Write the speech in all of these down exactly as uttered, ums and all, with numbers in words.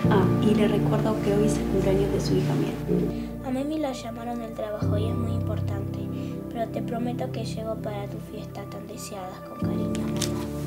Ah, y le recuerdo que hoy es el cumpleaños de su hija Miel. A mí me la llamaron del trabajo y es muy importante, pero te prometo que llego para tu fiesta tan deseada. Con cariño, mamá.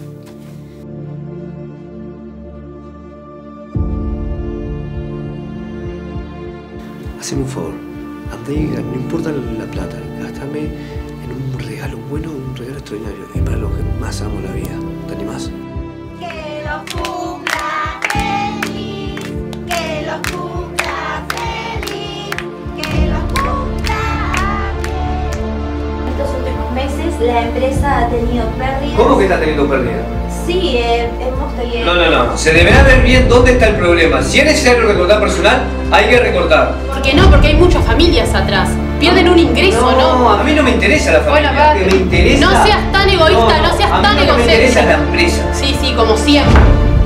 Haceme un favor, andá y no importa la plata, gastame en un regalo bueno, un regalo extraordinario. Es para los que más amo la vida. ¿Te animás? Que los cumpla feliz, que los cumpla feliz, que los cumpla bien. Estos últimos meses la empresa ha tenido pérdidas. ¿Cómo que está teniendo pérdida? Sí, eh, hemos tenido... No, no, no. Se deberá ver bien dónde está el problema. Si es necesario recortar personal, hay que recortar. ¿Por qué no? Porque hay muchas familias atrás. Pierden un ingreso, ¿no? No, a mí no me interesa la familia. Bueno, Lo que me interesa... No seas tan egoísta, no, no seas a mí tan lo que egocéntrico. me interesa es la empresa. Sí, sí, como siempre.